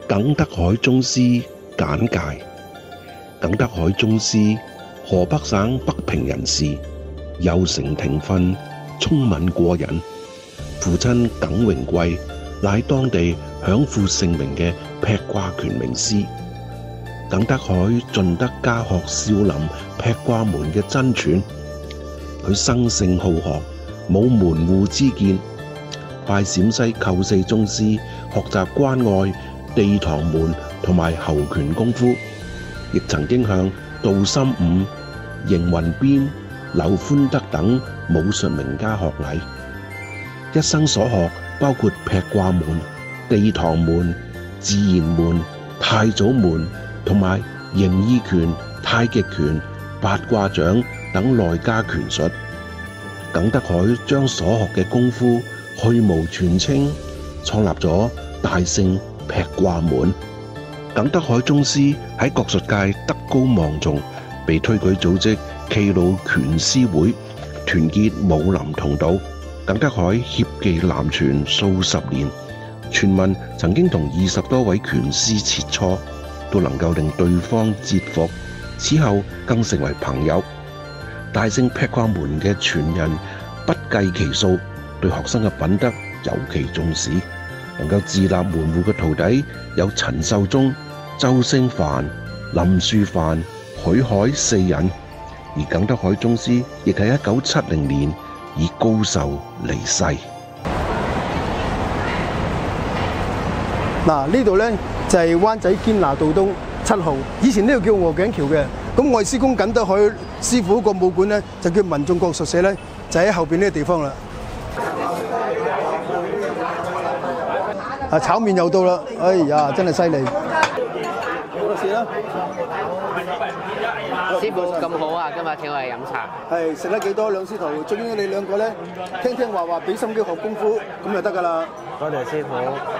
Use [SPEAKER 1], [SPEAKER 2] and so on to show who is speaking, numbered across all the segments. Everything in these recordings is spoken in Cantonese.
[SPEAKER 1] 耿德海宗師簡介。耿德海宗師，河北省北平人士，幼承庭訓，聰敏過人。父親耿榮貴乃當地享負盛名嘅劈掛拳名師。耿德海盡得家學少林劈掛門嘅真傳，佢生性好學，冇門戶之見，拜陝西寇四宗師學習關外地堂門同埋猴拳功夫，亦曾經向杜心武、邢雲邊、劉歡德等武術名家學藝。一生所學包括劈掛門、地堂門、自然門、太祖門同埋形意拳、太極拳、八卦掌等內家拳術。耿德海將所學嘅功夫去蕪存菁，創立咗大聖劈掛門。耿德海宗師喺國術界德高望重，被推舉組織冀魯拳師會，團結武林同道。耿德海協技南傳數十年，傳聞曾經同20多位拳師切磋，都能夠令對方折服，此後更成為朋友。大聖劈掛門嘅傳人不計其數，對學生嘅品德尤其重視。能夠自立門戶嘅徒弟有陳壽忠、周星帆、林樹範、許海4人，而耿德海宗師亦喺1970年以高壽離世。
[SPEAKER 2] 嗱，呢度咧就係灣仔堅拿道東7號，以前呢度叫鵝頸橋嘅。咁我哋師公耿德海師傅個武館咧就叫民眾國術社咧，就喺後邊呢個地方啦。炒麵又到啦，哎呀，真係犀利！冇事啦。
[SPEAKER 3] 師傅咁好啊，今日請我哋飲茶。
[SPEAKER 2] 係食得幾多兩師徒？最緊要你兩個咧，聽聽話話，俾心機學功夫，咁就得㗎啦。
[SPEAKER 4] 多謝師傅。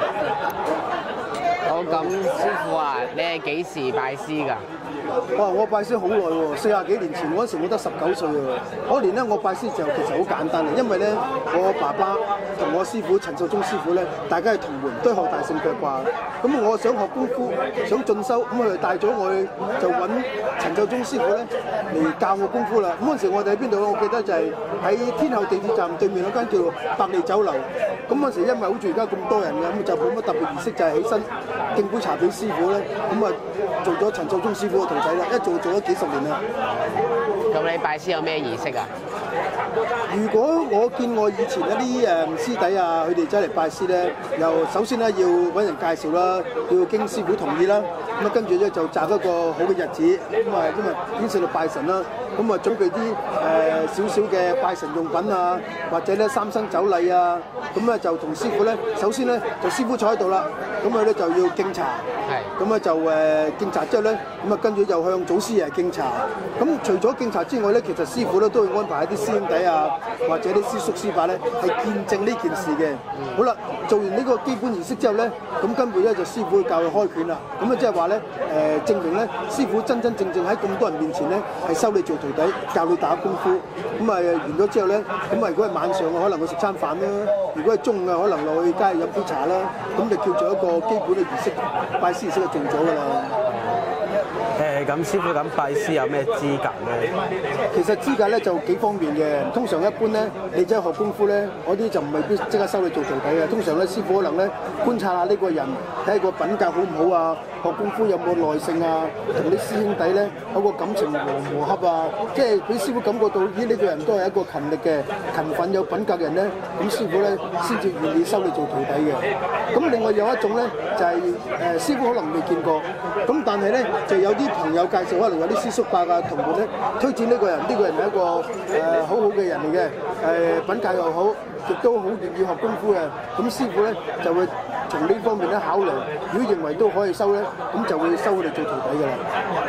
[SPEAKER 3] 好，咁師傅啊，你係幾時拜師㗎？
[SPEAKER 2] 哇！我拜師好耐喎，40幾年前嗰陣時我得19歲喎。嗰年咧我拜師就其實好簡單嘅，因為咧我爸爸同我師傅陳壽忠師傅咧，大家係同門，都學大聖劈掛。咁我想學功夫，想進修，咁佢就帶咗我去，就揾陳壽忠師傅咧嚟教我功夫啦。咁嗰陣時我哋喺邊度咧？我記得就係喺天后地鐵站對面嗰間叫百利酒樓。咁嗰陣時因為好似而家咁多人嘅，咁就冇乜特別儀式，就係起身敬杯茶俾師傅咧。咁啊做咗陳壽忠師傅嘅徒弟啦，一做咗幾十年啦。
[SPEAKER 3] 咁你拜師有咩儀式啊？
[SPEAKER 2] 如果我見我以前一啲師弟啊，佢哋走嚟拜師咧，又首先咧要揾人介紹啦，要經師傅同意啦，咁啊跟住咧就擇一個好嘅日子，咁啊因為牽涉到拜神啦，咁啊準備啲少少嘅拜神用品啊，或者咧三生酒禮啊，咁咧就同師傅咧，首先咧就師傅坐喺度啦，咁佢咧就要敬茶，咁咧就敬茶之後咧，咁啊跟住就向祖師爺敬茶。咁除咗敬茶之外咧，其實師傅咧都會安排一啲師兄弟啊，或者啲師叔師伯咧係見證呢件事嘅。好啦，做完呢個基本儀式之後咧，咁跟住咧就師傅會教佢開拳啦。咁啊即係話咧證明咧師傅真真正正喺咁多人面前咧係收你做徒弟，教你打功夫。咁啊完咗之後咧，咁啊如果係晚上啊，可能佢食餐飯啦；如果係中午啊，可能落去街飲杯茶啦。咁就叫做一個基本嘅儀式，拜師儀式就做咗㗎啦。
[SPEAKER 4] 咁師傅咁拜師有咩資格咧？
[SPEAKER 2] 其實資格咧就幾方面嘅。通常一般咧，你真係學功夫咧，嗰啲就唔係必即刻收你做徒弟嘅。通常咧，師傅可能咧觀察下呢個人，睇下個品格好唔好啊，學功夫有冇耐性啊，同啲師兄弟咧有個感情和洽啊，即係俾師傅感覺到，咦呢個人都係一個勤力嘅、勤奮有品格嘅人咧，咁師傅咧先至願意收你做徒弟嘅。咁另外有一種咧就係師傅可能未見過，咁但係咧就有啲朋友介紹，可能有啲師叔伯啊同門咧推薦呢個人，呢個人係一個好好嘅人嚟嘅，品格又好，亦都好願意學功夫嘅。咁師傅咧就會從呢方面咧考慮，如果認為都可以收咧，咁就會收佢哋做徒弟㗎啦。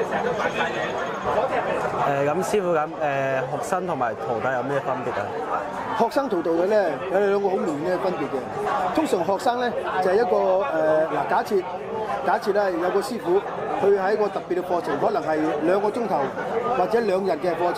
[SPEAKER 4] 咁師傅咁學生同埋徒弟有咩分別啊？
[SPEAKER 2] 學生同徒弟咧有兩個好明顯嘅分別嘅。通常學生咧就係一個假設咧有個師傅，佢喺一個特別嘅課程，可能係2個鐘頭或者2日嘅課程。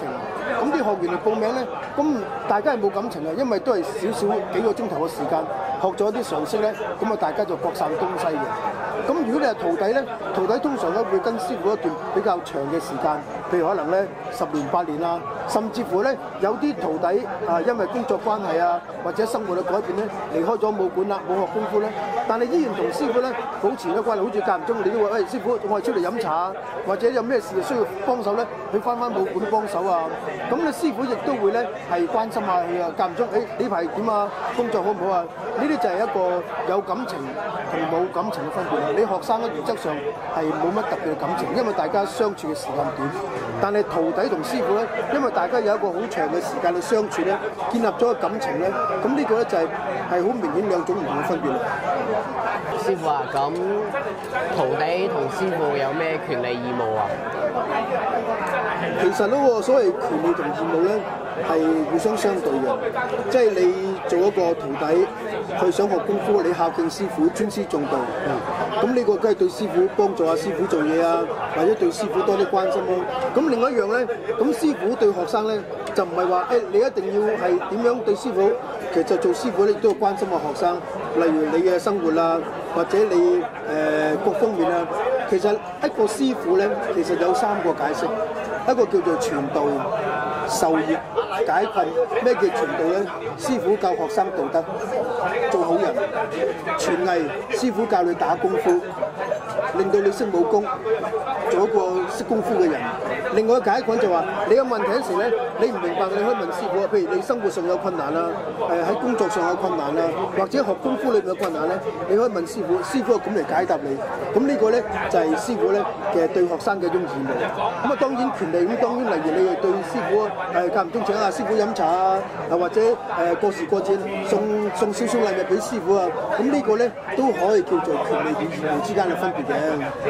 [SPEAKER 2] 咁啲學員嚟報名咧，咁大家係冇感情嘅，因為都係少幾個鐘頭嘅時間，學咗啲常識咧，咁啊大家就各散東西嘅。咁如果你係徒弟咧，徒弟通常咧會跟師傅一段比較長嘅時間，譬如可能咧10年8年啦，甚至乎咧有啲徒弟因為工作關係啊，或者生活嘅改變咧，離開咗武館啦，冇學功夫咧，但係依然同師傅咧保持咗關係，好似間唔中你都話喂師傅，我係出嚟飲茶，或者有咩事需要幫手咧，佢翻武館幫手啊。咁你師傅亦都會咧係關心下佢啊，間唔中呢排點啊，工作好唔好啊？呢啲就係一個有感情同冇感情嘅分別。你學生咧原則上係冇乜特別嘅感情，因為大家相處嘅時間短。但係徒弟同師傅咧，因為大家有一個好長嘅時間去相處咧，建立咗個感情咧，咁呢個咧就係好明顯兩種唔同嘅分別。
[SPEAKER 3] 師傅啊，咁徒弟同師傅有咩權利義務啊？
[SPEAKER 2] 其實嗰個所謂權利同義務咧係互相相對嘅，即係你做一個徒弟，去想學功夫，你孝敬師傅，尊師重道。咁呢個梗係對師傅幫助下師傅做嘢啊，或者對師傅多啲關心咯。咁另外一樣咧，咁師傅對學生咧就唔係話你一定要係點樣對師傅，其實做師傅咧都要關心個學生，例如你嘅生活啊，或者你各方面啊。其實一個師傅咧，其實有3個解釋，一個叫做傳道、授業、解困。咩叫傳道咧？師傅教學生道德，做好人；傳藝，師傅教你打功夫，令到你識武功，做一個識功夫嘅人。另外一個解困就話，你有問題嗰時咧，你唔明白，你可以問師傅。譬如你生活上有困難啦，喺工作上有困難啦，或者學功夫裏面有困難咧，你可以問師傅，師傅咁嚟解答你。咁呢個咧就係師傅咧嘅對學生嘅一種義務。咁啊當然權利咁當然，例如你係對師傅間唔中請下師傅飲茶啊，或者過時過節送少少禮物俾師傅啊。咁呢個咧都可以叫做權利與義務之間嘅分別嘅。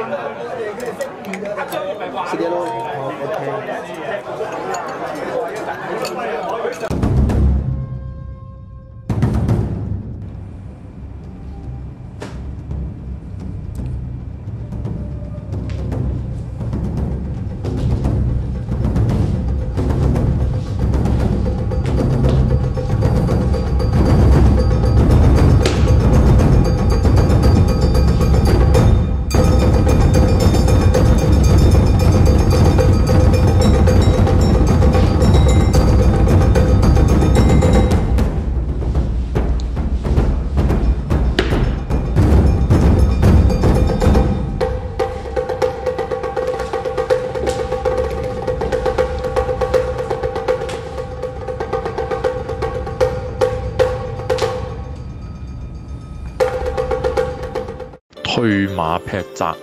[SPEAKER 2] 食嘢咯。
[SPEAKER 5] 退馬劈責。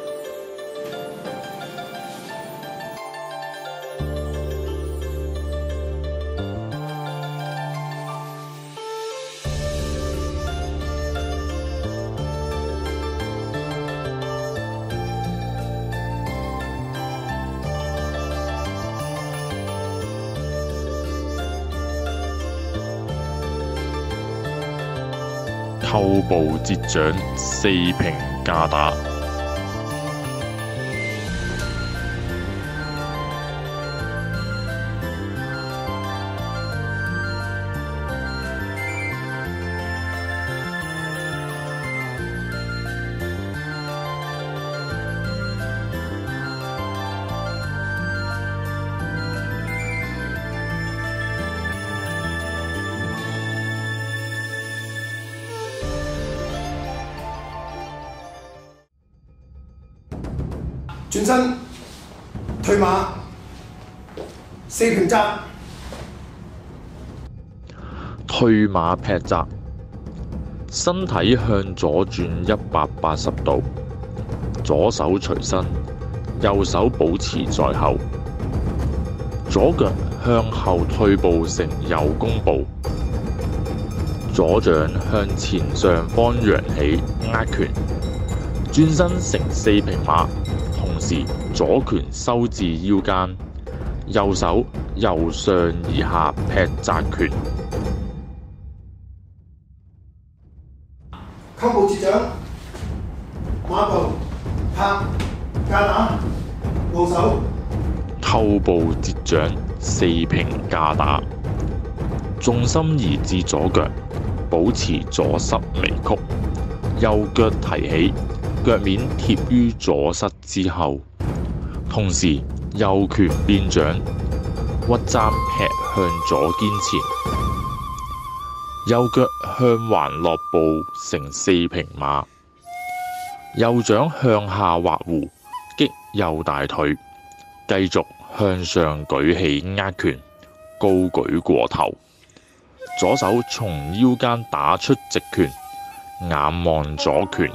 [SPEAKER 5] 扣步截掌，4平架打。
[SPEAKER 2] 轉身退馬4平責。
[SPEAKER 5] 退馬劈責，身體向左轉180度，左手隨身，右手保持在後，左腳向後退步成右弓步，左掌向前上方揚起握拳，轉身成4平馬。同時左拳收至腰間，右手由上而下劈責拳。
[SPEAKER 2] 扣步截掌，馬步拍架打，護手。
[SPEAKER 5] 扣步截掌四平架打，重心移至左腳，保持左膝微曲，右腳提起，腳面貼於左膝之後，同時右拳變掌，屈踭劈向左肩前，右腳向環落步成四平馬，右掌向下畫弧，擊右大腿，繼續向上舉起握拳，高舉過頭，左手從腰間打出直拳，眼望左拳。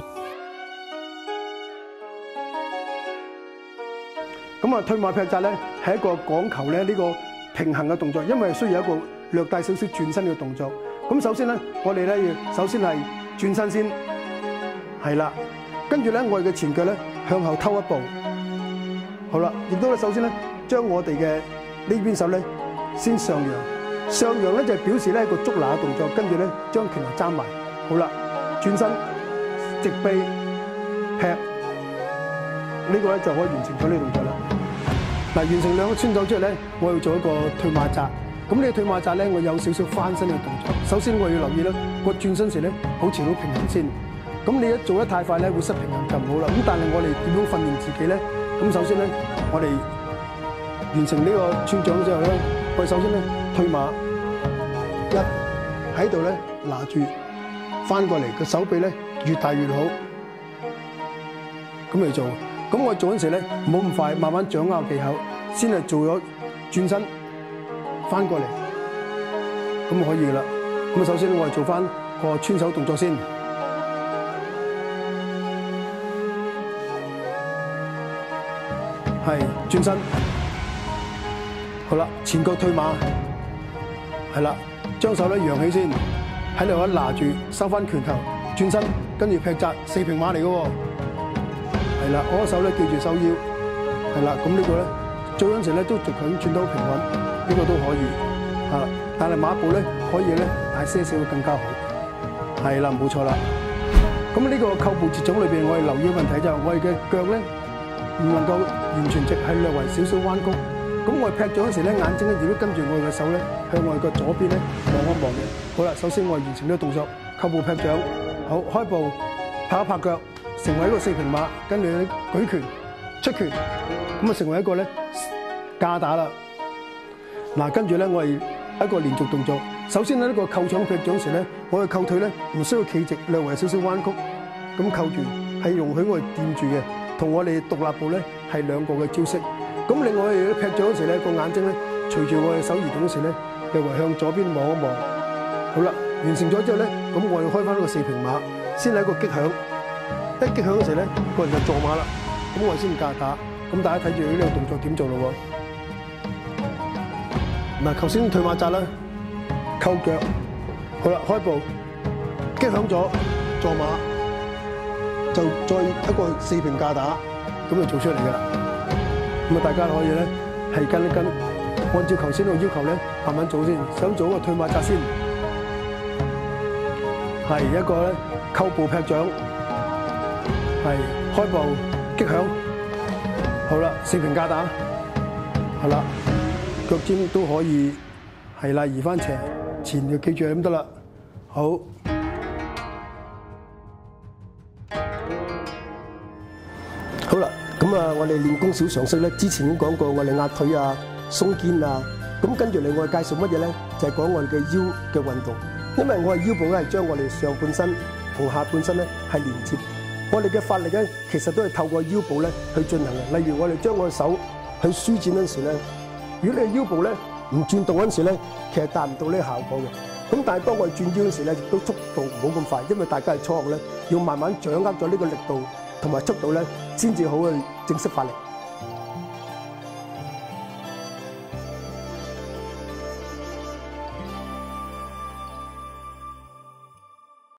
[SPEAKER 2] 咁啊，退馬劈紮咧係一個講求咧呢個平衡嘅動作，因為需要一個略帶少少轉身嘅動作。咁首先咧，我哋咧要首先係轉身先，係啦，跟住咧我哋嘅前腳咧向後偷一步，好啦，亦都咧首先咧將我哋嘅呢邊手咧先上揚，上揚咧就係表示咧一個捉拿嘅動作，跟住咧將拳頭爭埋，好啦，轉身直臂劈，呢個咧就可以完成咗呢個動作啦。嗱，完成兩個穿手之後咧，我要做一個退馬紮。咁呢個退馬紮咧，我有少少翻身嘅動作。首先我要留意咧，個轉身時咧保持到平衡先。咁你一做得太快咧，會失平衡就唔好啦。咁但係我哋點樣訓練自己咧？咁首先咧，我哋完成呢個穿掌之後咧，我哋首先咧退馬一喺度咧拿住翻過嚟，個手臂咧越大越好。咁嚟做。咁我做嗰陣時咧，唔好咁快，慢慢掌握技巧，先係做咗轉身翻過嚟，咁就可以啦。咁首先我哋做翻個穿手動作先，係轉身，好啦，前腳退馬，係啦，將手咧揚起先，喺度一拿住，收翻拳頭，轉身，跟住劈紮四平馬嚟嘅喎。係啦，我手咧記住收腰，係啦，咁呢個咧做嗰陣時咧都逐佢轉到平穩，呢個都可以，係啦，但係馬步咧可以咧大些少會更加好，係啦，冇錯啦。咁呢個扣步節種裏邊，我哋留意嘅問題就係我哋嘅腳咧唔能夠完全直，係略為少少彎曲。咁我哋劈咗嗰時咧，眼睛咧亦都跟住我哋嘅手咧向我哋嘅左邊咧望一望嘅。好啦，首先我哋完成呢個動作，扣步劈掌，好，開步，拍一拍腳。成為一個四平馬，跟住咧舉拳出拳，咁啊成為一個咧架打啦。嗱，跟住咧我係一個連續動作。首先咧呢個扣掌劈掌時咧，我嘅扣腿咧唔需要企直，略為少少彎曲，咁扣住係容許我哋掂住嘅，同我哋獨立步咧係兩個嘅招式。咁另外劈掌嗰時咧個眼睛咧隨住我嘅手移動嗰時咧，略為向左邊望一望。好啦，完成咗之後咧，咁我要開翻呢個四平馬，先係一個擊響。一擊響嗰時咧，個人就坐馬啦。咁我先架打。咁大家睇住呢個動作點做咯喎。嗱，頭先退馬紮啦，扣腳，好啦，開步，擊響咗，坐馬，就再一個四平架打，咁就做出嚟㗎啦。咁啊，大家可以咧係跟一跟，按照頭先個要求咧，慢慢做先。想做一個退馬紮先，係一個咧扣步劈掌。係開步擊響，好啦，四平架打，係啦，腳尖都可以係啦，移翻斜，前就記住咁得啦。好，好啦，咁啊，我哋練功小常識咧，之前已經講過，我哋壓腿啊、鬆肩啊，咁跟住嚟我哋介紹乜嘢咧？就係講我哋嘅腰嘅運動，因為我哋腰部咧係將我哋上半身同下半身咧係連接。我哋嘅發力咧，其實都係透過腰部咧去進行嘅。例如我哋將我嘅手去舒展嗰陣時咧，如果你嘅腰部咧唔轉動嗰陣時咧，其實達唔到呢個效果嘅。咁但係當我哋轉腰嗰陣時咧，亦都速度唔好咁快，因為大家係初學咧，要慢慢掌握咗呢個力度同埋速度咧，先至好去正式發力。